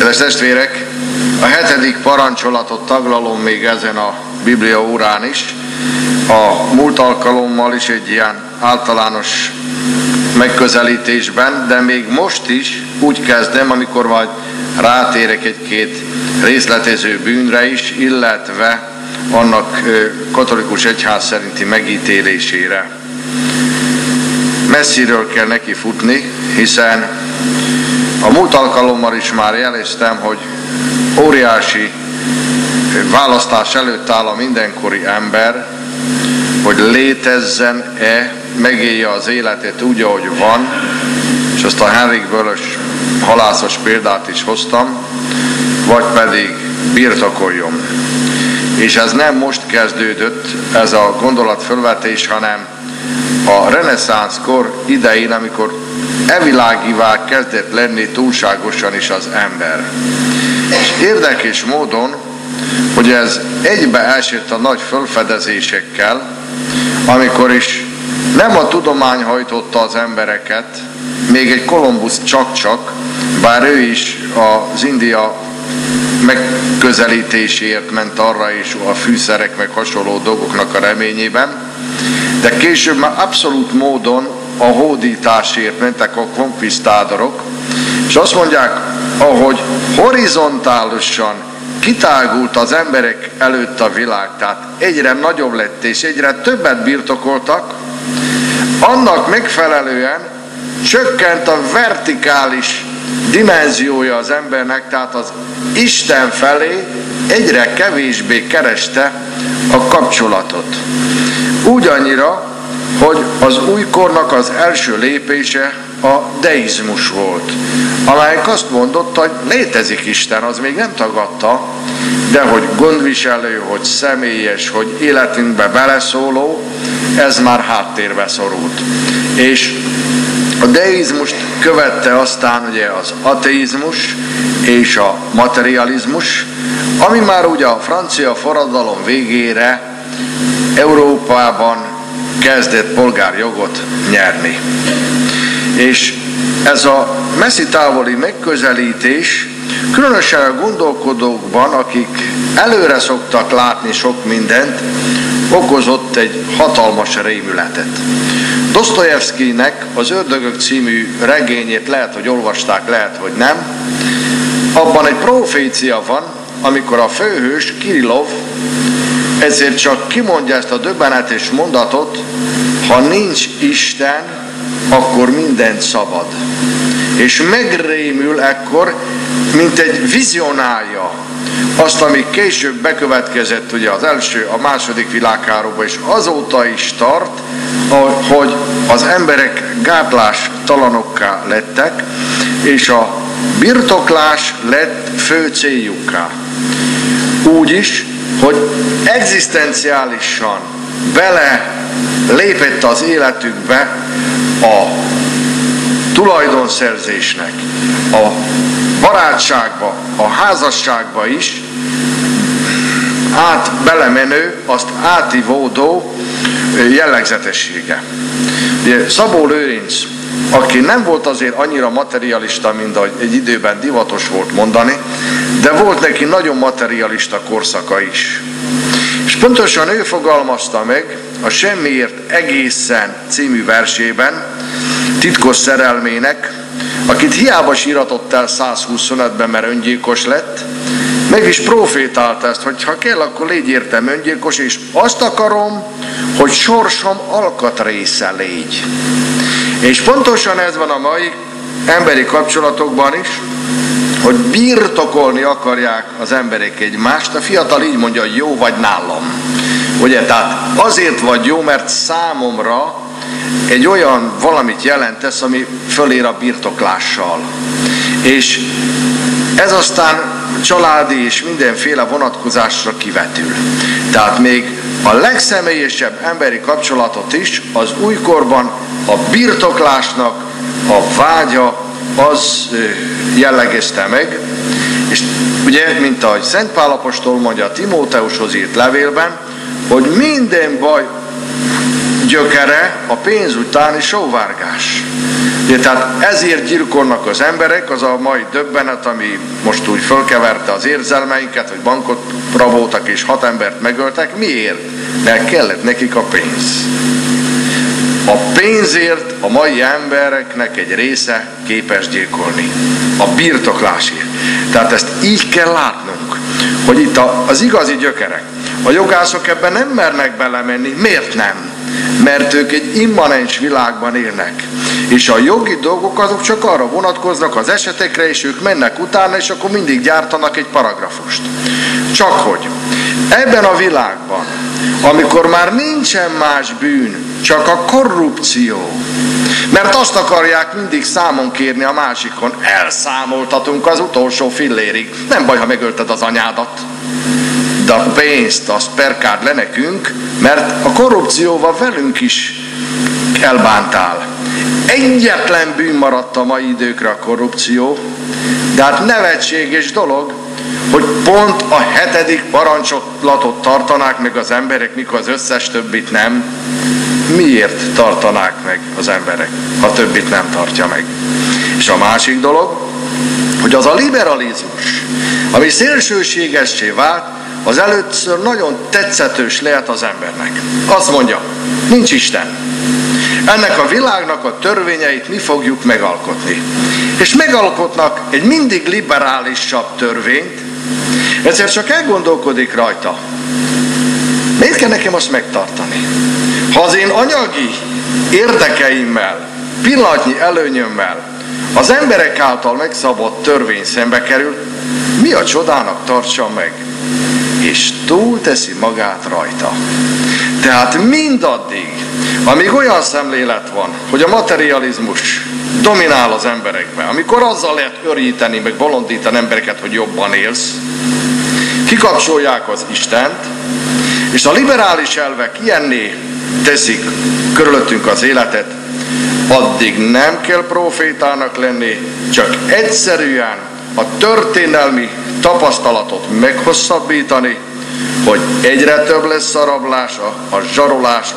Kedves testvérek, a 7. parancsolatot taglalom még ezen a Biblia órán is. A múlt alkalommal is egy ilyen általános megközelítésben, de még most is úgy kezdem, amikor majd rátérek egy-két részletező bűnre is, illetve annak katolikus egyház szerinti megítélésére. Messziről kell neki futni, hiszen a múlt alkalommal is már jeleztem, hogy óriási választás előtt áll a mindenkori ember, hogy létezzen-e, megélje az életet úgy, ahogy van, és azt a Henrik Bölös halászos példát is hoztam, vagy pedig birtokoljon. És ez nem most kezdődött, ez a gondolatfölvetés, hanem a reneszánsz kor idején, amikor evilágivá kezdett lenni túlságosan is az ember. És érdekes módon, hogy ez egybeesett a nagy felfedezésekkel, amikor is nem a tudomány hajtotta az embereket, még egy Kolumbusz csak-csak, bár ő is az India megközelítéséért ment arra is, a fűszerek meg hasonló dolgoknak a reményében, de később már abszolút módon a hódításért mentek a konkvisztádorok, és azt mondják, ahogy horizontálisan kitágult az emberek előtt a világ, tehát egyre nagyobb lett és egyre többet birtokoltak, annak megfelelően csökkent a vertikális dimenziója az embernek, tehát az Isten felé egyre kevésbé kereste a kapcsolatot. Úgy annyira, hogy az újkornak az első lépése a deizmus volt, amelyik azt mondotta, hogy létezik Isten, az még nem tagadta, de hogy gondviselő, hogy személyes, hogy életünkbe beleszóló, ez már háttérbe szorult. És a deizmust követte aztán ugye az ateizmus és a materializmus, ami már ugye a francia forradalom végére Európában kezdett polgárjogot nyerni. És ez a messzi-távoli megközelítés különösen a gondolkodókban, akik előre szoktak látni sok mindent, okozott egy hatalmas rémületet. Dosztojevszkijnek az Ördögök című regényét lehet, hogy olvasták, lehet, hogy nem. Abban egy profécia van, amikor a főhős, Kirillov, ezért csak kimondja ezt a döbbenetes mondatot, ha nincs Isten, akkor mindent szabad. És megrémül ekkor, mint egy vizionálja azt, ami később bekövetkezett ugye az első, a második világháborúban, és azóta is tart, hogy az emberek gátlástalanokká lettek, és a birtoklás lett fő céljukká. Úgy is, hogy egzisztenciálisan bele lépett az életükbe a tulajdonszerzésnek, a barátságba, a házasságba is belemenő, azt átívódó jellegzetessége. Szabó Lőrinc, aki nem volt azért annyira materialista, mint ahogy egy időben divatos volt mondani, de volt neki nagyon materialista korszaka is. És pontosan ő fogalmazta meg a Semmiért egészen című versében titkos szerelmének, akit hiába síratott el 125-ben, mert öngyilkos lett, meg is profétálta ezt, hogy ha kell, akkor légy értem öngyilkos, és azt akarom, hogy sorsom alkatrésze légy. És pontosan ez van a mai emberi kapcsolatokban is, hogy birtokolni akarják az emberek egymást. A fiatal így mondja, hogy jó vagy nálam. Ugye, tehát azért vagy jó, mert számomra egy olyan valamit jelentesz, ami fölér a birtoklással. És ez aztán családi és mindenféle vonatkozásra kivetül. Tehát még a legszemélyesebb emberi kapcsolatot is az újkorban a birtoklásnak a vágya az jellegezte meg. És ugye, mint ahogy Szent Pál apostol mondja a Timóteushoz írt levélben, hogy minden baj gyökere a pénz utáni sóvárgás. Tehát ezért gyilkolnak az emberek, az a mai döbbenet, ami most úgy fölkeverte az érzelmeinket, hogy bankot raboltak és 6 embert megöltek. Miért? Mert kellett nekik a pénz. A pénzért a mai embereknek egy része képes gyilkolni. A birtoklásért. Tehát ezt így kell látnunk, hogy itt az igazi gyökerek. A jogászok ebben nem mernek belemenni. Miért nem? Mert ők egy immanens világban élnek. És a jogi dolgok azok csak arra vonatkoznak az esetekre, és ők mennek utána, és akkor mindig gyártanak egy paragrafust. Csak hogy ebben a világban, amikor már nincsen más bűn, csak a korrupció, mert azt akarják mindig számon kérni a másikon, elszámoltatunk az utolsó fillérig. Nem baj, ha megölted az anyádat, de a pénzt azt perkáld le nekünk, mert a korrupcióval velünk is elbántál. Egyetlen bűn maradt a mai időkre a korrupció, de hát nevetséges dolog, hogy pont a 7. parancsolatot tartanák meg az emberek, mikor az összes többit nem. Miért tartanák meg az emberek, ha többit nem tartja meg? És a másik dolog, hogy az a liberalizmus, ami szélsőségessé vált, az először nagyon tetszetős lehet az embernek. Azt mondja, nincs Isten. Ennek a világnak a törvényeit mi fogjuk megalkotni. És megalkotnak egy mindig liberálisabb törvényt, egyszer csak elgondolkodik rajta. Miért kell nekem azt megtartani? Ha az én anyagi érdekeimmel, pillanatnyi előnyömmel az emberek által megszabott törvény szembe kerül, mi a csodának tartsam meg? És túlteszi magát rajta. Tehát mindaddig, amíg olyan szemlélet van, hogy a materializmus dominál az emberekben, amikor azzal lehet öríteni, meg bolondítani embereket, hogy jobban élsz, kikapcsolják az Istent, és a liberális elvek ilyenné teszik körülöttünk az életet, addig nem kell profétának lenni, csak egyszerűen a történelmi tapasztalatot meghosszabbítani, hogy egyre több lesz a rablás, a zsarolás,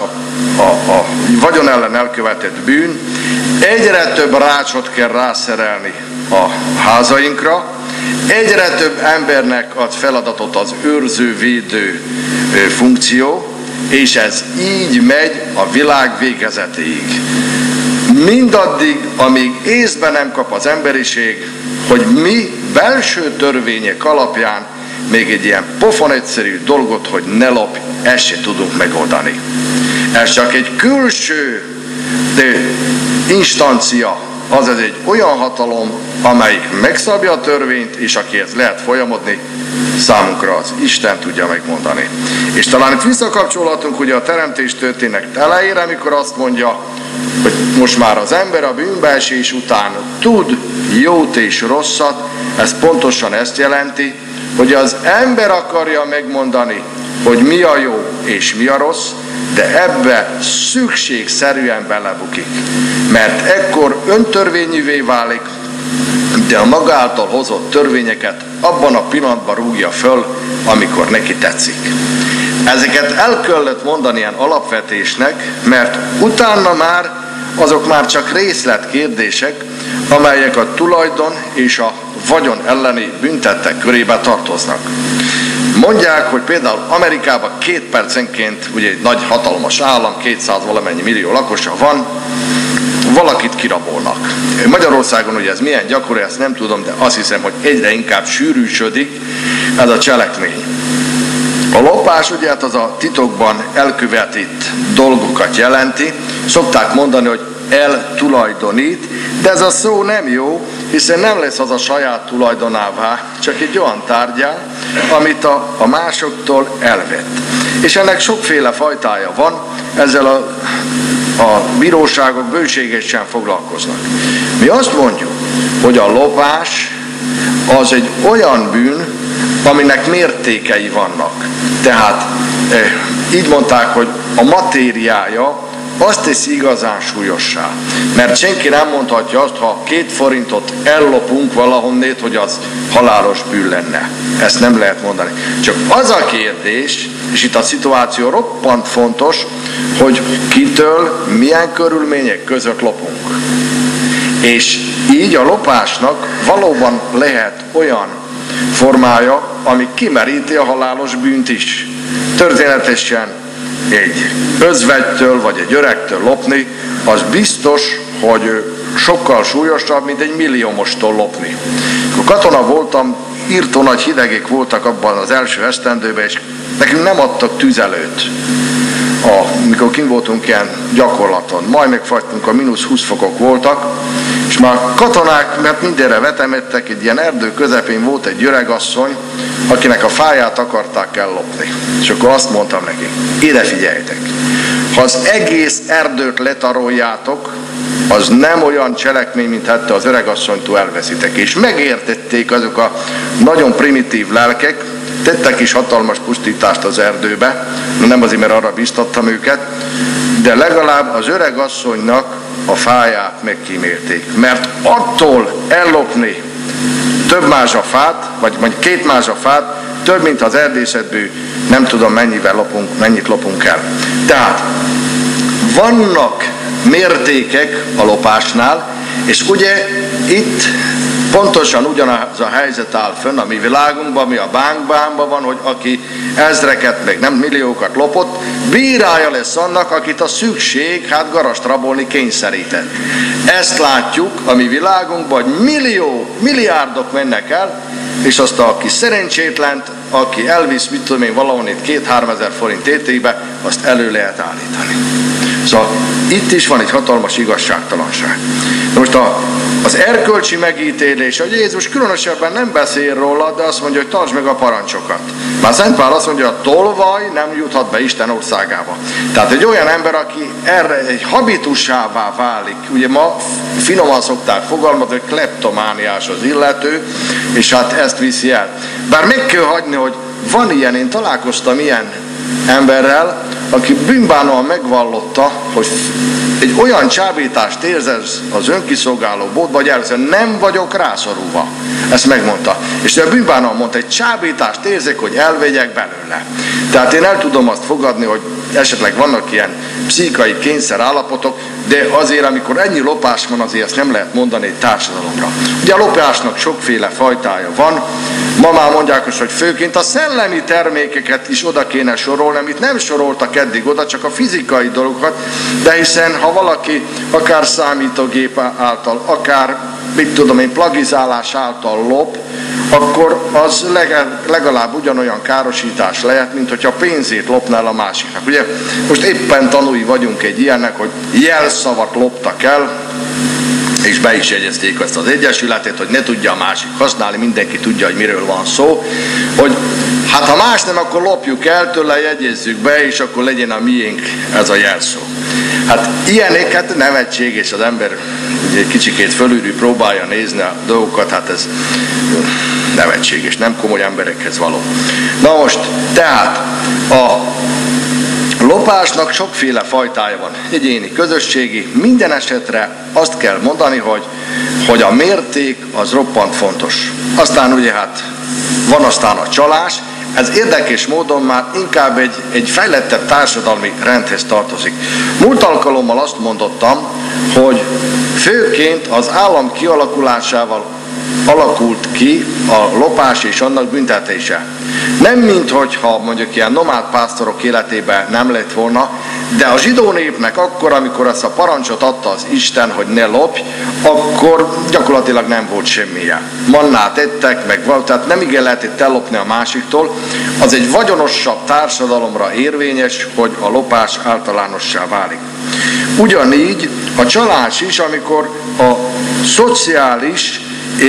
a vagyon ellen elkövetett bűn, egyre több rácsot kell rászerelni a házainkra, egyre több embernek ad feladatot az őrző-védő funkció, és ez így megy a világ végezetéig. Mindaddig, amíg észbe nem kap az emberiség, hogy mi belső törvények alapján még egy ilyen pofon egyszerű dolgot, hogy ne lopj, ezt se tudunk megoldani. Ez csak egy külső instancia, azaz egy olyan hatalom, amelyik megszabja a törvényt, és akihez lehet folyamodni, számunkra az Isten tudja megmondani. És talán itt visszakapcsolhatunk ugye a teremtés történet elejére, amikor azt mondja, hogy most már az ember a bűnbeesés után tud jót és rosszat, ez pontosan ezt jelenti, hogy az ember akarja megmondani, hogy mi a jó és mi a rossz, de ebbe szükségszerűen belebukik. Mert ekkor öntörvényűvé válik, de a maga által hozott törvényeket abban a pillanatban rúgja föl, amikor neki tetszik. Ezeket el kellett mondani ilyen alapvetésnek, mert utána már azok már csak részletkérdések, amelyek a tulajdon és a vagyon elleni büntettek körébe tartoznak. Mondják, hogy például Amerikában 2 percenként, ugye egy nagy hatalmas állam, 200 valamennyi millió lakosa van, valakit kirabolnak. Magyarországon ugye ez milyen gyakori, ezt nem tudom, de azt hiszem, hogy egyre inkább sűrűsödik ez a cselekmény. A lopás ugye hát az a titokban elkövetett dolgokat jelenti, szokták mondani, hogy eltulajdonít, de ez a szó nem jó, hiszen nem lesz az a saját tulajdonává, csak egy olyan tárgyá, amit a másoktól elvett. És ennek sokféle fajtája van, ezzel a bíróságok bőségesen foglalkoznak. Mi azt mondjuk, hogy a lopás az egy olyan bűn, aminek mértékei vannak. Tehát így mondták, hogy a matériája azt teszi igazán súlyossá. Mert senki nem mondhatja azt, ha 2 forintot ellopunk valahonnét, hogy az halálos bűn lenne. Ezt nem lehet mondani. Csak az a kérdés, és itt a szituáció roppant fontos, hogy kitől, milyen körülmények között lopunk. És így a lopásnak valóban lehet olyan formája, ami kimeríti a halálos bűnt is. Történetesen egy özvegytől vagy egy öregtől lopni, az biztos, hogy sokkal súlyosabb, mint egy milliómostól lopni. Akkor katona voltam, írtó nagy hidegek voltak abban az első esztendőben, és nekünk nem adtak tüzelőt. Mikor kint voltunk ilyen gyakorlaton, majd megfagytunk, a -20 fokok voltak, és már katonák, mert mindenre vetemettek, egy ilyen erdő közepén volt egy öregasszony, akinek a fáját akarták ellopni. És akkor azt mondtam nekik, ide figyeljetek, ha az egész erdőt letaroljátok, az nem olyan cselekmény, mint hát az öregasszonytól elveszitek. És megértették azok a nagyon primitív lelkek, tettek is hatalmas pusztítást az erdőbe, nem azért, mert arra biztattam őket, de legalább az öregasszonynak a fáját megkímélték. Mert attól ellopni több mázsa fát, vagy 2 mázsa fát, több, mint az erdészetből nem tudom mennyit lopunk el. Tehát vannak mértékek a lopásnál, és ugye itt pontosan ugyanaz a helyzet áll fönn a mi világunkban, ami a bánkban van, hogy aki ezreket, meg nem milliókat lopott, bírája lesz annak, akit a szükség, garast rabolni kényszerített. Ezt látjuk a mi világunkban, hogy milliárdok mennek el, és azt aki szerencsétlent, aki elvisz, mit tudom én, valahonnét 2-3 ezer forint tétébe, azt elő lehet állítani. Szóval itt is van egy hatalmas igazságtalanság. Most az erkölcsi megítélés, hogy Jézus különösebben nem beszél róla, de azt mondja, hogy tartsd meg a parancsokat. Már Szent Pál azt mondja, hogy a tolvaj nem juthat be Isten országába. Tehát egy olyan ember, aki erre egy habitussává válik, ugye ma finoman szokták fogalmazni, hogy kleptomániás az illető, és hát ezt viszi el. Bár meg kell hagyni, hogy van ilyen, én találkoztam ilyen emberrel, aki bűnbánóan megvallotta, hogy egy olyan csábítást érzez az önkiszolgáló bódba, hogy először nem vagyok rászorulva. Ezt megmondta. És a bűnbánóan mondta, egy csábítást érzek, hogy elvegyek belőle. Tehát én el tudom azt fogadni, hogy esetleg vannak ilyen pszichai kényszer állapotok, de azért, amikor ennyi lopás van, azért ezt nem lehet mondani egy társadalomra. Ugye a lopásnak sokféle fajtája van. Ma már mondják, hogy főként a szellemi termékeket is oda kéne sorolni, amit nem soroltak eddig oda, csak a fizikai dolgokat, de hiszen ha valaki akár számítógép által, akár mit tudom én, plagizálás által lop, akkor az legalább ugyanolyan károsítás lehet, mint hogyha pénzét lopnál a másiknak. Ugye most éppen tanúi vagyunk egy ilyennek, hogy jelszavat loptak el, és be is jegyezték ezt az egyesületet, hogy ne tudja a másik használni, mindenki tudja, hogy miről van szó, hogy hát ha más nem, akkor lopjuk el tőle, jegyezzük be, és akkor legyen a miénk ez a jelszó. Hát ilyeneket nevetséges, az ember egy kicsikét fölülről próbálja nézni a dolgokat, hát ez nevetséges, nem komoly emberekhez való. Na most, tehát a lopásnak sokféle fajtája van, egyéni, közösségi, minden esetre azt kell mondani, hogy a mérték az roppant fontos. Aztán ugye hát van aztán a csalás, ez érdekes módon már inkább egy fejlettebb társadalmi rendhez tartozik. Múlt alkalommal azt mondottam, hogy főként az állam kialakulásával alakult ki a lopás és annak büntetése. Nem minthogyha mondjuk ilyen nomád pásztorok életében nem lett volna, de a zsidó népnek akkor, amikor azt a parancsot adta az Isten, hogy ne lopj, akkor gyakorlatilag nem volt semmije. Mannát ettek, meg volt, tehát nem igen lehetett ellopni a másiktól. Az egy vagyonosabb társadalomra érvényes, hogy a lopás általánossá válik. Ugyanígy a csalás is, amikor a szociális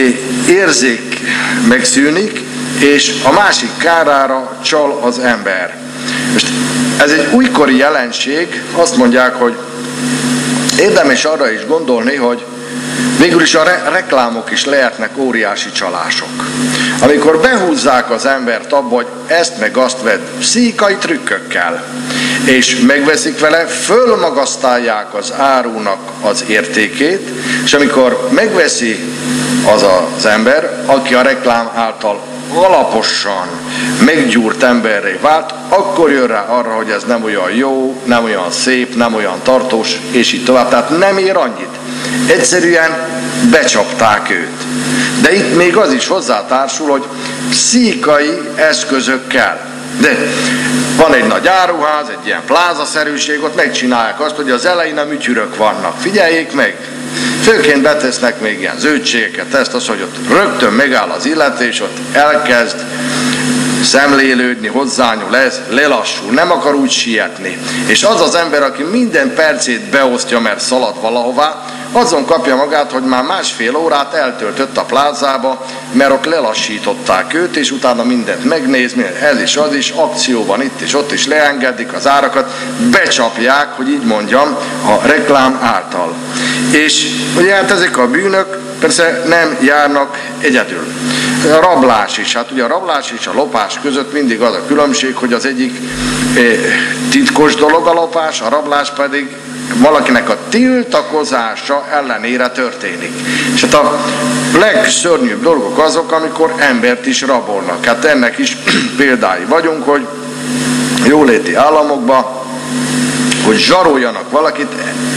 érzék megszűnik, és a másik kárára csal az ember. Most ez egy újkori jelenség, azt mondják, hogy érdemes arra is gondolni, hogy végül is a reklámok is lehetnek óriási csalások. Amikor behúzzák az embert abba, hogy ezt meg azt vedd pszichikai trükkökkel, és megveszik vele, fölmagasztálják az árunak az értékét, és amikor megveszi az ember, aki a reklám által alaposan meggyúrt emberré vált, akkor jön rá arra, hogy ez nem olyan jó, nem olyan szép, nem olyan tartós, és így tovább. Tehát nem ér annyit. Egyszerűen becsapták őt. De itt még az is hozzátársul, hogy pszichikai eszközökkel. De van egy nagy áruház, egy ilyen plázaszerűség, ott megcsinálják azt, hogy az elején a műtyürök vannak. Figyeljék meg! Főként betesznek még ilyen zöldségeket, ezt az, hogy ott rögtön megáll az illető, és ott elkezd szemlélődni, hozzányúl, lelassul, nem akar úgy sietni. És az az ember, aki minden percét beosztja, mert szalad valahová, azon kapja magát, hogy már másfél órát eltöltött a plázába, mert ott lelassították őt, és utána mindent megnéz, ez is, az is, akció van itt és ott is, leengedik az árakat, becsapják, hogy így mondjam, a reklám által. És ugye hát ezek a bűnök persze nem járnak egyedül. A rablás is, hát ugye a rablás és a lopás között mindig az a különbség, hogy az egyik titkos dolog a lopás, a rablás pedig valakinek a tiltakozása ellenére történik. És hát a legszörnyűbb dolgok azok, amikor embert is rabolnak. Hát ennek is példái vagyunk, hogy jóléti államokban, hogy zsaroljanak valakit,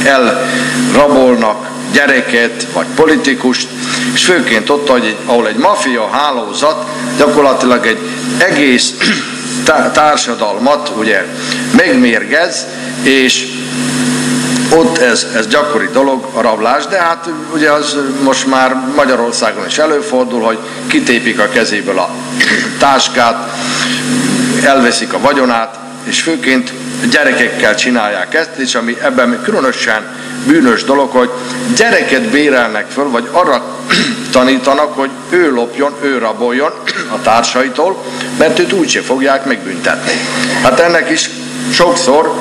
elrabolnak gyereket, vagy politikust, és főként ott, ahol egy maffia hálózat gyakorlatilag egy egész társadalmat ugye megmérgez, és ott ez gyakori dolog, a rablás, de hát ugye az most már Magyarországon is előfordul, hogy kitépik a kezéből a táskát, elveszik a vagyonát, és főként gyerekekkel csinálják ezt, és ami ebben különösen bűnös dolog, hogy gyereket bérelnek föl, vagy arra tanítanak, hogy ő lopjon, ő raboljon a társaitól, mert őt úgyse fogják megbüntetni. Hát ennek is sokszor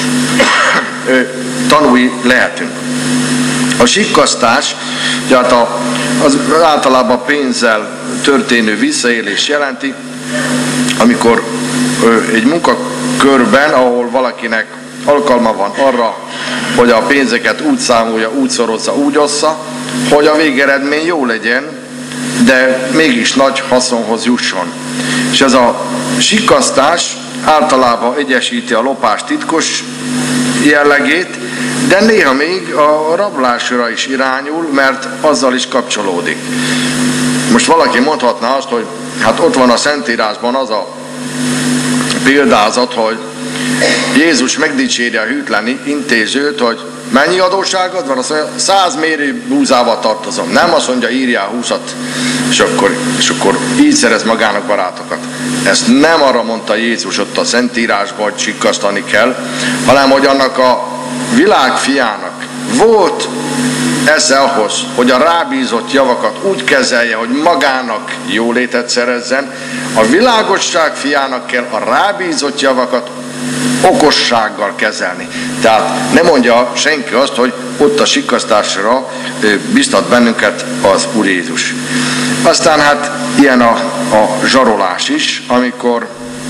tanúi lehetünk. A sikkasztás, tehát az általában pénzzel történő visszaélés jelenti, amikor egy munkakörben, ahol valakinek alkalma van arra, hogy a pénzeket úgy számolja, úgy szorozza, úgy ossza, hogy a végeredmény jó legyen, de mégis nagy haszonhoz jusson. És ez a sikkasztás általában egyesíti a lopás titkos jellegét, de néha még a rablásra is irányul, mert azzal is kapcsolódik. Most valaki mondhatná azt, hogy hát ott van a Szentírásban az a példázat, hogy Jézus megdicséri a hűtlen intézőt, hogy mennyi adósságod van? Azt mondja, 100 mérő búzával tartozom. Nem azt mondja, írjál 20-at, és akkor így szerez magának barátokat. Ezt nem arra mondta Jézus ott a Szentírásban, hogy sikkasztani kell, hanem hogy annak a világfiának volt esze ahhoz, hogy a rábízott javakat úgy kezelje, hogy magának jólétet szerezzen, a világosság fiának kell a rábízott javakat okossággal kezelni. Tehát nem mondja senki azt, hogy ott a sikkasztásra biztat bennünket az Úr Jézus. Aztán hát ilyen a zsarolás is, amikor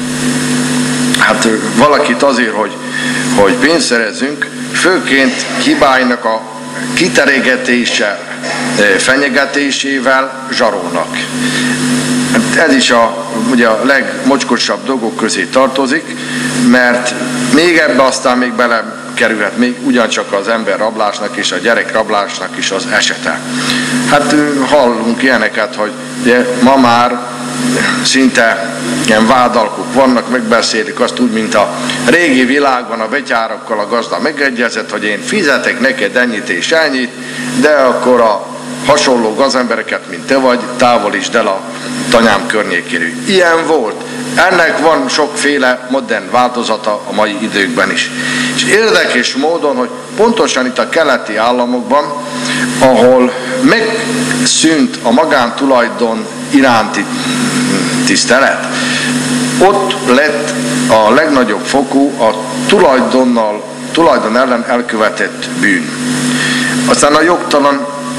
hát valakit azért, hogy pénzt szerezzünk, főként hibáinak a kiteregetése, fenyegetésével zsarolnak. Ez is ugye a legmocskosabb dolgok közé tartozik, mert még ebbe aztán még belekerülhet még ugyancsak az ember rablásnak és a gyerek rablásnak is az esete. Hát hallunk ilyeneket, hogy ugye, ma már szinte ilyen vádalkuk vannak, megbeszélik azt úgy, mint a régi világban a betyárakkal a gazda megegyezett, hogy én fizetek neked ennyit és ennyit, de akkor a hasonló gazembereket, mint te vagy, távolítsd el a tanyám környékéről. Ilyen volt. Ennek van sokféle modern változata a mai időkben is. És érdekes módon, hogy pontosan itt a keleti államokban, ahol megszűnt a magántulajdon iránti tisztelet, ott lett a legnagyobb fokú a tulajdon ellen elkövetett bűn. Aztán a jogtalan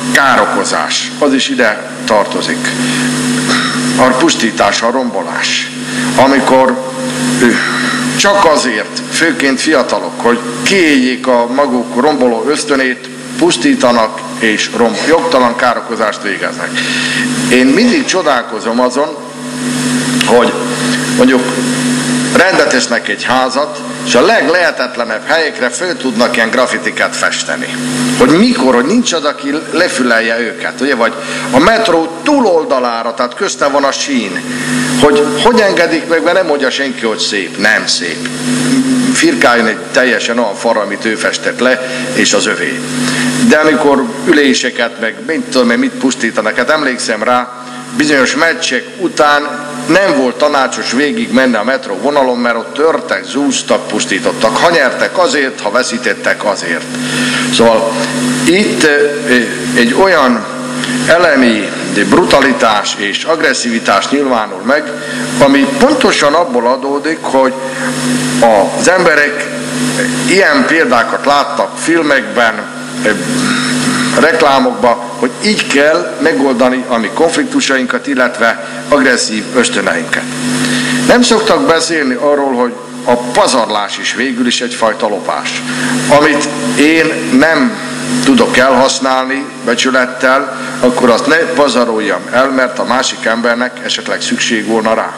károkozás, az is ide tartozik. A pusztítás, a rombolás. Amikor csak azért, főként fiatalok, hogy kiéljék a maguk romboló ösztönét, pusztítanak és jogtalan károkozást végeznek. Én mindig csodálkozom azon, hogy mondjuk rendbe tesznek egy házat, és a leglehetetlenebb helyekre föl tudnak ilyen graffitiket festeni. Hogy mikor, hogy nincs az, aki lefülelje őket, ugye? Vagy a metró túloldalára, tehát közte van a sín, hogy engedik meg, mert nem mondja senki, hogy szép. Nem szép. Firkáljon egy teljesen olyan fal, amit ő festett le, és az övé. De amikor üléseket, meg mit pusztítanak, hát emlékszem rá, bizonyos meccsek után nem volt tanácsos végig menni a metró vonalon, mert ott törtek, zúztak, pusztítottak. Ha nyertek azért, ha veszítettek azért. Szóval itt egy olyan elemi brutalitás és agresszivitás nyilvánul meg, ami pontosan abból adódik, hogy az emberek ilyen példákat láttak filmekben, reklámokban, hogy így kell megoldani a mi konfliktusainkat, illetve agresszív ösztöneinket. Nem szoktak beszélni arról, hogy a pazarlás is végül is egyfajta lopás, amit én nem tudok elhasználni becsülettel, akkor azt ne pazaroljam el, mert a másik embernek esetleg szükség volna rá.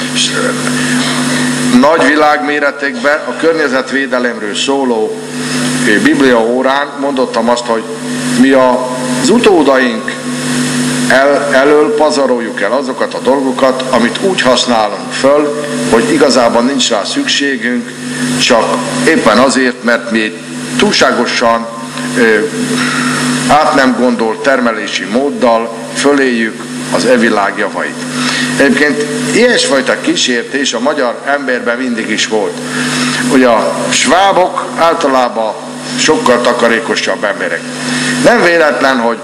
Nagy világméretekben a környezetvédelemről szóló Biblia órán mondottam azt, hogy mi az utódaink elől pazaroljuk el azokat a dolgokat, amit úgy használunk föl, hogy igazában nincs rá szükségünk, csak éppen azért, mert mi túlságosan át nem gondolt termelési móddal föléljük az világ javait. Egyébként ilyesfajta kísértés a magyar emberben mindig is volt. Ugye a svábok általában sokkal takarékosabb emberek. Nem véletlen, hogy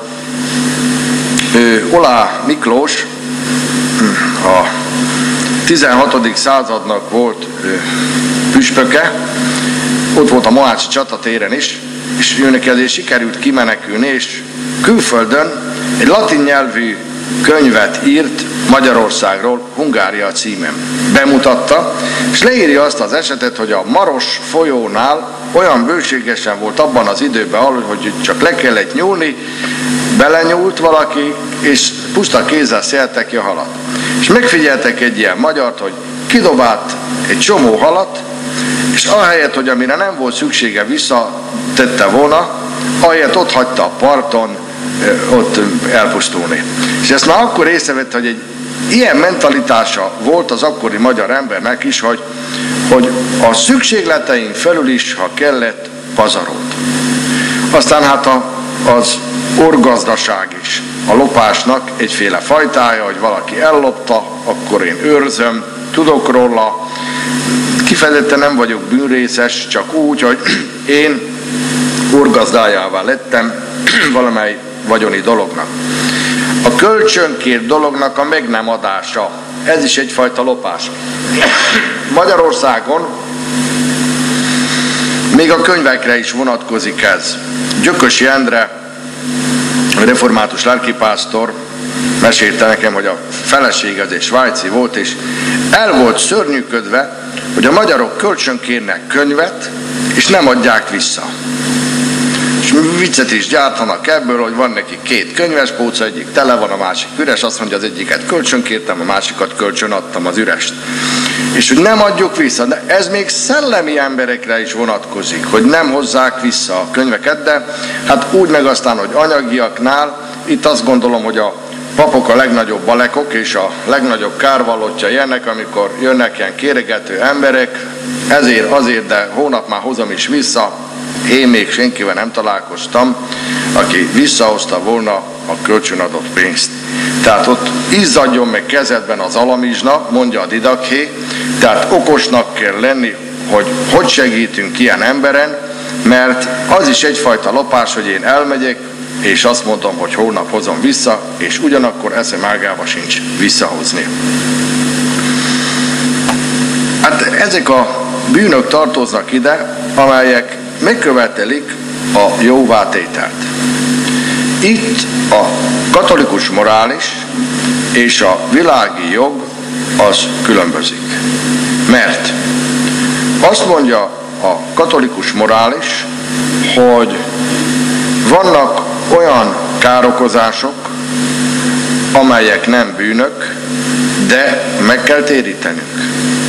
Oláh Miklós a 16. századnak volt püspöke, ott volt a Mohácsi csatatéren is, és őnek ezért sikerült kimenekülni, és külföldön egy latin nyelvű könyvet írt Magyarországról, Hungária címen. Bemutatta, és leírja azt az esetet, hogy a Maros folyónál olyan bőségesen volt abban az időben, hogy csak le kellett nyúlni, belenyúlt valaki, és puszta kézzel szelte ki a halat. És megfigyeltek egy ilyen magyart, hogy kidobált egy csomó halat, és ahelyett, hogy amire nem volt szüksége visszatette volna, ahelyett ott hagyta a parton, ott elpusztulni. És ezt már akkor észrevette, hogy egy ilyen mentalitása volt az akkori magyar embernek is, hogy a szükségletein felül is, ha kellett, pazarolt. Aztán hát az orgazdaság is a lopásnak egyféle fajtája, hogy valaki ellopta, akkor én őrzöm, tudok róla, kifejezetten nem vagyok bűnrészes, csak úgy, hogy én orgazdájává lettem valamely vagyoni dolognak. A kölcsönkért dolognak a meg nem adása, ez is egyfajta lopás. Magyarországon még a könyvekre is vonatkozik ez. Gyökösi Endre, református lelkipásztor mesélte nekem, hogy a feleség az egy svájci volt, és el volt szörnyűködve, hogy a magyarok kölcsönkérnek könyvet, és nem adják vissza. És viccet is gyártanak ebből, hogy van neki két könyvespóca, egyik tele van, a másik üres, azt mondja, az egyiket kölcsönkértem, a másikat kölcsön adtam, az ürest. És hogy nem adjuk vissza, de ez még szellemi emberekre is vonatkozik, hogy nem hozzák vissza a könyveket, de hát úgy meg aztán, hogy anyagiaknál, itt azt gondolom, hogy a papok a legnagyobb balekok és a legnagyobb kárvallottjai ennek, amikor jönnek ilyen kéregető emberek, ezért, azért, de hónap már hozom is vissza, én még senkivel nem találkoztam, aki visszahozta volna a kölcsönadott pénzt. Tehát ott izzadjon meg kezedben az alamizsna, mondja a Didakhé, tehát okosnak kell lenni, hogy segítünk ilyen emberen, mert az is egyfajta lopás, hogy én elmegyek, és azt mondom, hogy holnap hozom vissza, és ugyanakkor eszem ágába sincs visszahozni. Hát ezek a bűnök tartoznak ide, amelyek megkövetelik a jóvátételt. itt a katolikus morális és a világi jog az különbözik. Mert azt mondja a katolikus morális, hogy vannak olyan károkozások, amelyek nem bűnök, de meg kell térítenünk.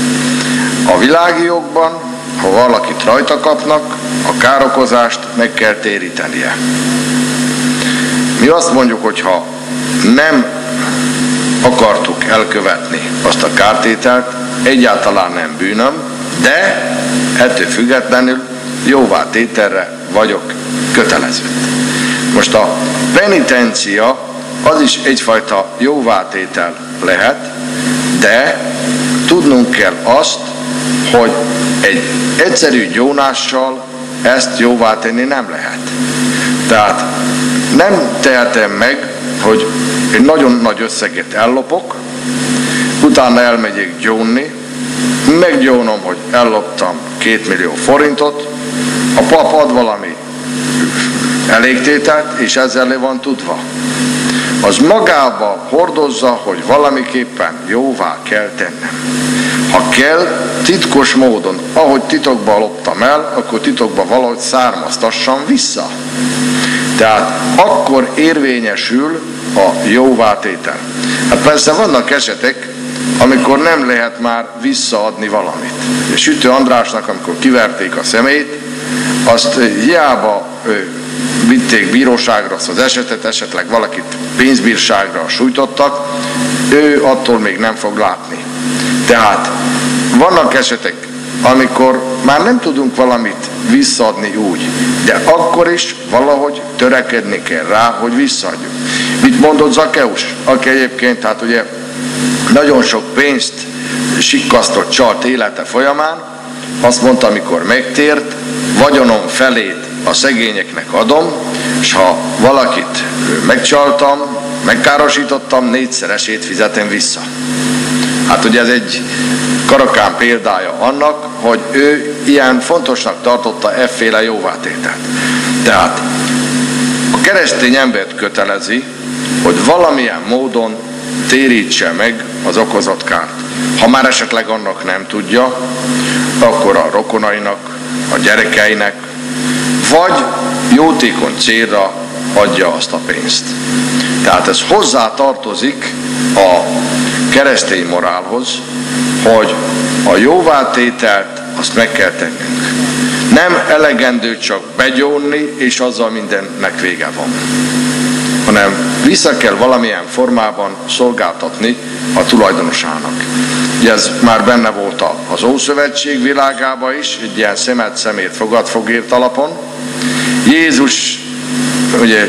A világi jogban, ha valakit rajta kapnak, a károkozást meg kell térítenie. Mi azt mondjuk, hogy ha nem akartuk elkövetni azt a kártételt, egyáltalán nem bűnöm, de ettől függetlenül jóvátételre vagyok kötelező. Most a penitencia az is egyfajta jóvátétel lehet, de tudnunk kell azt, hogy egy egyszerű gyónással ezt jóvá tenni nem lehet. Tehát nem tehetem meg, hogy egy nagyon nagy összeget ellopok, utána elmegyek gyónni, meggyónom, hogy elloptam 2 millió forintot, a pap ad valami elégtételt, és ezzel le van tudva. Az magába hordozza, hogy valamiképpen jóvá kell tennem. Ha kell, titkos módon, ahogy titokban loptam el, akkor titokban valahogy származtassam vissza. Tehát akkor érvényesül a jóvátétel. Hát persze vannak esetek, amikor nem lehet már visszaadni valamit. Sütő Andrásnak, amikor kiverték a szemét, azt hiába vitték bíróságra azt az esetet, esetleg valakit pénzbírságra sújtottak, ő attól még nem fog látni. Tehát vannak esetek, amikor már nem tudunk valamit visszaadni úgy, de akkor is valahogy törekedni kell rá, hogy visszaadjuk. Mit mondott Zakkeus, aki egyébként, hát ugye nagyon sok pénzt sikkasztott, csalt élete folyamán, azt mondta, amikor megtért, vagyonom felét a szegényeknek adom, és ha valakit megcsaltam, megkárosítottam, 4-szeresét fizetem vissza. Hát ugye ez egy karakán példája annak, hogy ő ilyen fontosnak tartotta efféle jóvátételt. Tehát a keresztény embert kötelezi, hogy valamilyen módon térítse meg az okozott kárt. Ha már esetleg annak nem tudja, akkor a rokonainak, a gyerekeinek, vagy jótékony célra adja azt a pénzt. Tehát ez hozzá tartozik a keresztény morálhoz, hogy a jóvátételt azt meg kell tennünk. Nem elegendő csak begyónni, és azzal mindennek vége van, hanem vissza kell valamilyen formában szolgáltatni a tulajdonosának. Ugye ez már benne volt az Ószövetség világában is, egy ilyen szemet szemét fogad fogért alapon. Jézus ugye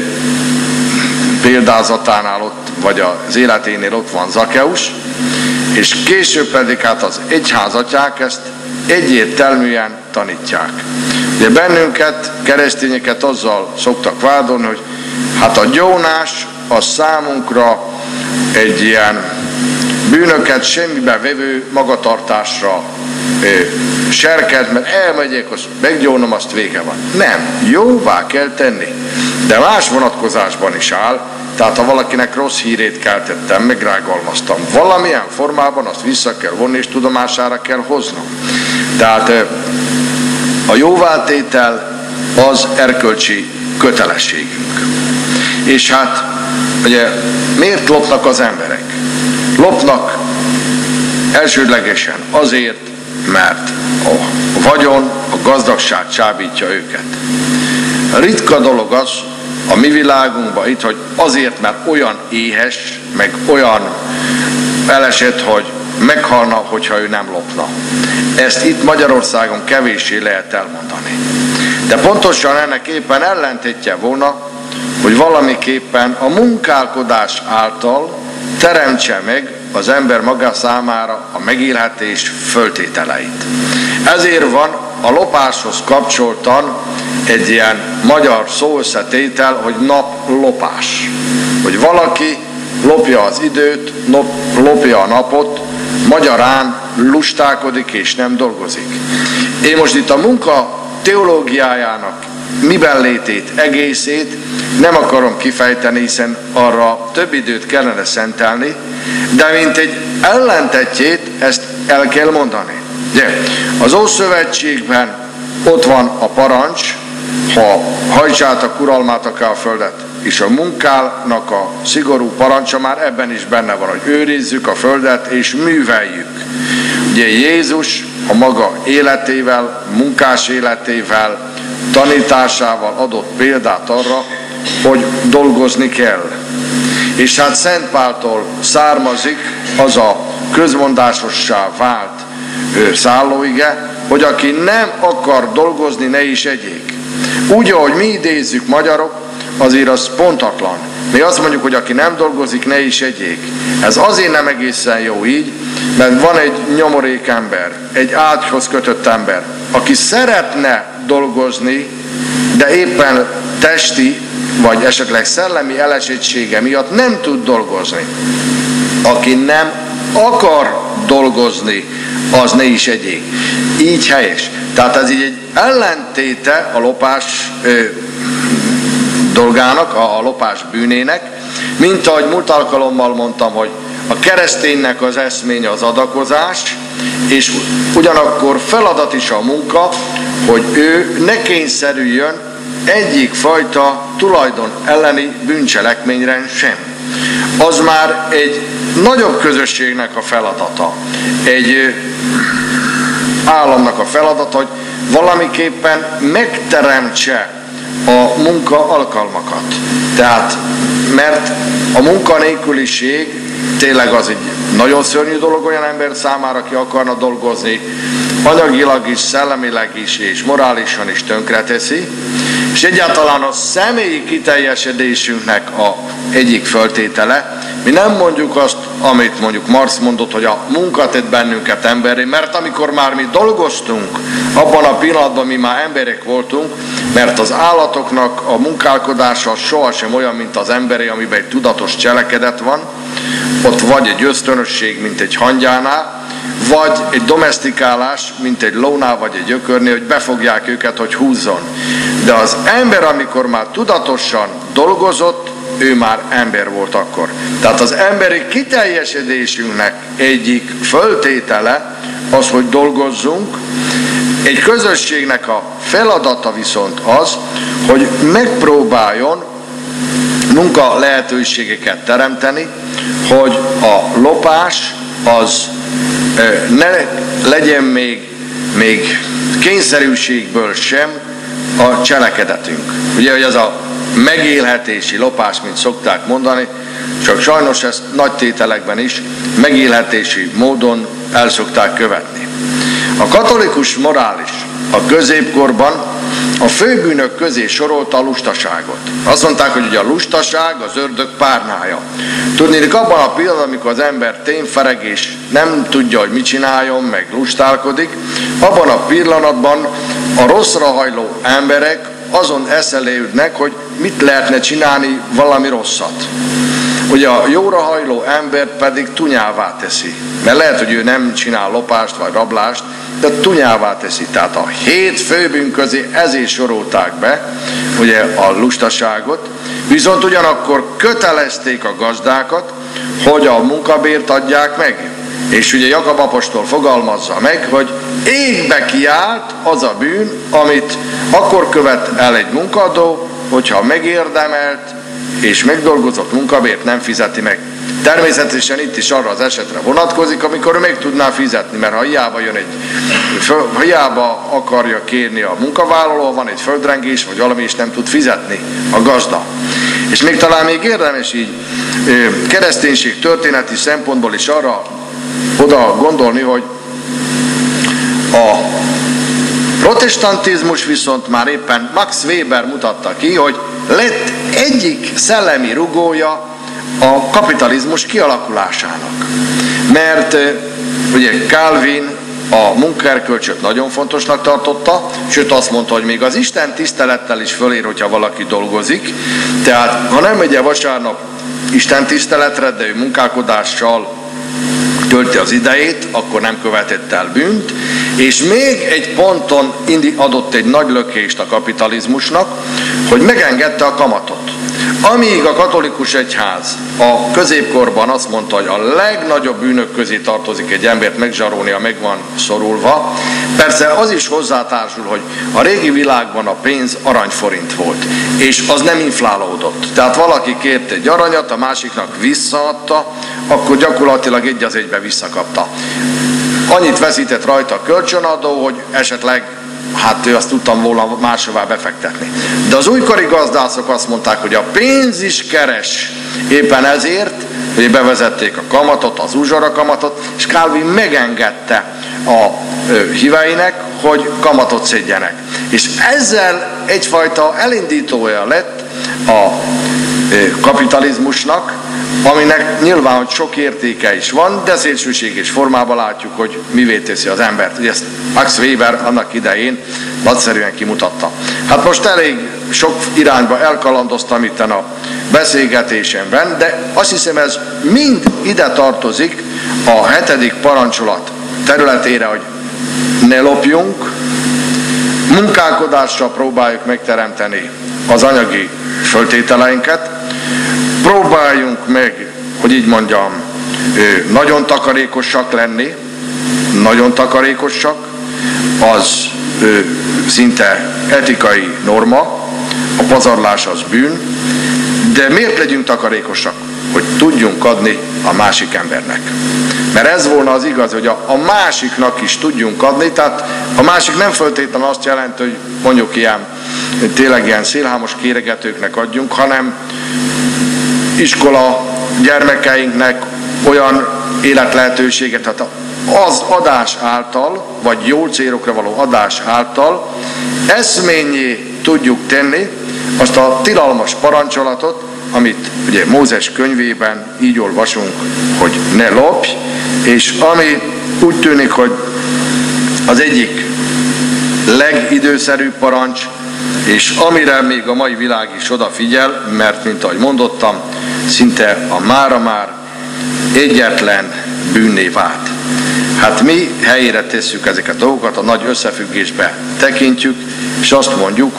példázatánál ott, vagy az életénél ott van Zakkeus, és később pedig hát az egyházatják ezt egyértelműen tanítják. De bennünket, keresztényeket azzal szoktak vádolni, hogy hát a gyónás az számunkra egy ilyen bűnöket semmibe vevő magatartásra serkent, mert elmegyek, azt meggyónom, azt vége van. Nem, jóvá kell tenni. De más vonatkozásban is áll, tehát ha valakinek rossz hírét keltettem, megrágalmaztam, valamilyen formában azt vissza kell vonni, és tudomására kell hoznom. Tehát a jóvátétel az erkölcsi kötelességünk. És hát ugye miért lopnak az emberek? Lopnak elsődlegesen azért, mert a vagyon, a gazdagság csábítja őket. Ritka dolog az a mi világunkban itt, hogy azért, mert olyan éhes, meg olyan elesett, hogy meghalna, hogyha ő nem lopna. Ezt itt Magyarországon kevéssé lehet elmondani. De pontosan ennek éppen ellentétje volna, hogy valamiképpen a munkálkodás által teremtse meg az ember maga számára a megélhetés föltételeit. Ezért van a lopáshoz kapcsoltan egy ilyen magyar szóösszetétel, hogy naplopás. Hogy valaki lopja az időt, lopja a napot, magyarán lustálkodik és nem dolgozik. Én most itt a munka teológiájának miben létét, egészét nem akarom kifejteni, hiszen arra több időt kellene szentelni, de mint egy ellentetjét ezt el kell mondani. Ugye, az Ószövetségben ott van a parancs, ha hajtsátok uralmátok el a földet, és a munkának a szigorú parancsa már ebben is benne van, hogy őrizzük a földet és műveljük. Ugye Jézus a maga életével, munkás életével, tanításával adott példát arra, hogy dolgozni kell. És hát Szent Páltól származik az a közmondásossá vált szállóige, hogy aki nem akar dolgozni, ne is egyék. Úgy, ahogy mi idézzük magyarok, azért az pontatlan. Mi azt mondjuk, hogy aki nem dolgozik, ne is egyék. Ez azért nem egészen jó így, mert van egy nyomorék ember, egy ágyhoz kötött ember, aki szeretne dolgozni, de éppen testi vagy esetleg szellemi elesettsége miatt nem tud dolgozni. Aki nem akar dolgozni, az ne is egyék. Így helyes. Tehát ez így egy ellentéte a lopás dolgának, a lopás bűnének, mint ahogy múlt alkalommal mondtam, hogy a kereszténynek az eszménye az adakozás, és ugyanakkor feladat is a munka, hogy ő ne kényszerüljön egyik fajta tulajdon elleni bűncselekményre sem. Az már egy nagyobb közösségnek a feladata, egy államnak a feladata, hogy valamiképpen megteremtse a munka alkalmakat. Tehát, mert a munkanélküliség tényleg az egy nagyon szörnyű dolog olyan ember számára, aki akarna dolgozni, anyagilag is, szellemileg is és morálisan is tönkreteszi, és egyáltalán a személyi kiteljesedésünknek a egyik föltétele. Mi nem mondjuk azt, amit mondjuk Marx mondott, hogy a munka tett bennünket emberré, mert amikor már mi dolgoztunk, abban a pillanatban mi már emberek voltunk, mert az állatoknak a munkálkodása sohasem olyan, mint az emberé, amiben egy tudatos cselekedet van, ott vagy egy ösztönösség, mint egy hangyánál, vagy egy domesztikálás, mint egy lónál vagy egy ökörnél, hogy befogják őket, hogy húzzon. De az ember, amikor már tudatosan dolgozott, ő már ember volt akkor. Tehát az emberi kiteljesedésünknek egyik föltétele az, hogy dolgozzunk. Egy közösségnek a feladata viszont az, hogy megpróbáljon munka lehetőségeket teremteni, hogy a lopás az ne legyen még kényszerűségből sem a cselekedetünk. Ugye, hogy ez a megélhetési lopás, mint szokták mondani, csak sajnos ezt nagy tételekben is megélhetési módon el szokták követni. A katolikus morális a középkorban a főbűnök közé sorolta a lustaságot. Azt mondták, hogy ugye a lustaság az ördög párnája. Tudnék, abban a pillanatban, amikor az ember tényfereg és nem tudja, hogy mit csináljon, meg lustálkodik, abban a pillanatban a rosszra hajló emberek azon eszelődnek, hogy mit lehetne csinálni valami rosszat. Ugye a jóra hajló ember pedig tunyává teszi. Mert lehet, hogy ő nem csinál lopást vagy rablást, de tunyává teszi. Tehát a 7 főbűn közé ezért sorolták be, ugye a lustaságot, viszont ugyanakkor kötelezték a gazdákat, hogy a munkabért adják meg. És ugye Jakab apostol fogalmazza meg, hogy égbe kiállt az a bűn, amit akkor követ el egy munkadó, hogyha megérdemelt és megdolgozott munkabért nem fizeti meg. Természetesen itt is arra az esetre vonatkozik, amikor ő meg tudná fizetni, mert ha hiába akarja kérni a munkavállaló, van egy földrengés, vagy valami is nem tud fizetni a gazda. És még talán még érdemes így kereszténység történeti szempontból is arra oda gondolni, hogy a protestantizmus viszont már éppen Max Weber mutatta ki, hogy lett egyik szellemi rugója a kapitalizmus kialakulásának. Mert ugye Calvin a munkaerkölcsöt nagyon fontosnak tartotta, sőt azt mondta, hogy még az Isten tisztelettel is fölér, hogyha valaki dolgozik. Tehát ha nem megy vasárnap Isten tiszteletre, de ő munkálkodással tölti az idejét, akkor nem követett el bűnt, És még egy ponton adott egy nagy lökést a kapitalizmusnak, hogy megengedte a kamatot. Amíg a katolikus egyház a középkorban azt mondta, hogy a legnagyobb bűnök közé tartozik egy embert megzsarolni, ha meg van szorulva, persze az is hozzátársul, hogy a régi világban a pénz aranyforint volt, és az nem inflálódott. Tehát valaki kért egy aranyat, a másiknak visszaadta, akkor gyakorlatilag egy az egybe visszakapta. Annyit veszített rajta a kölcsönadó, hogy esetleg ő azt tudtam volna máshová befektetni. De az újkori gazdászok azt mondták, hogy a pénz is keres. Éppen ezért, hogy bevezették a kamatot, az uzsorakamatot, és Calvin megengedte a híveinek, hogy kamatot szedjenek. És ezzel egyfajta elindítója lett a kapitalizmusnak, aminek nyilván, hogy sok értéke is van, de szélsőséges formában látjuk, hogy mivé teszi az embert. Ugye ezt Max Weber annak idején nagyszerűen kimutatta. Hát most elég sok irányba elkalandoztam itten a beszélgetésemben, de azt hiszem, ez mind ide tartozik a 7. parancsolat területére, hogy ne lopjunk, munkálkodással próbáljuk megteremteni az anyagi föltételeinket, próbáljunk meg, hogy így mondjam, nagyon takarékosak lenni, nagyon takarékosak, az szinte etikai norma, a pazarlás az bűn, de miért legyünk takarékosak? Hogy tudjunk adni a másik embernek. Mert ez volna az igaz, hogy a másiknak is tudjunk adni, tehát a másik nem feltétlenül azt jelenti, hogy mondjuk tényleg ilyen szélhámos kéregetőknek adjunk, hanem iskola gyermekeinknek olyan életlehetőséget, tehát az adás által, vagy jó célokra való adás által eszményé tudjuk tenni azt a tilalmas parancsolatot, amit ugye Mózes könyvében így olvasunk, hogy ne lopj, és ami úgy tűnik, hogy az egyik legidőszerűbb parancs, és amire még a mai világ is odafigyel, mert mint ahogy mondottam, szinte a mára már egyetlen bűnné vált. Hát mi helyére tesszük ezeket a dolgokat, a nagy összefüggésbe tekintjük, és azt mondjuk,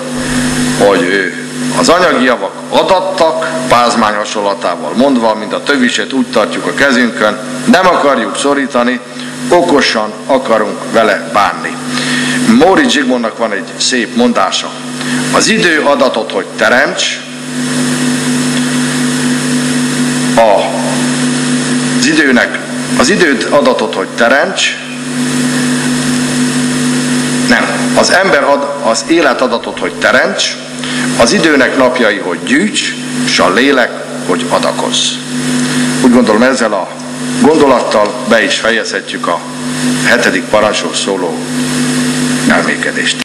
hogy az anyagi javak adattak, pázmány hasonlatával mondva, mint a töviset úgy tartjuk a kezünkön, nem akarjuk szorítani, okosan akarunk vele bánni. Móricz Zsigmondnak van egy szép mondása. Az idő adatot, hogy teremts, az időt adatot, hogy teremts, nem, az ember az élet adatot, hogy teremts, az időnek napjai, hogy gyűjts, és a lélek, hogy adakozz. Úgy gondolom, ezzel a gondolattal be is fejezhetjük a 7. parancsról szóló elmékedést.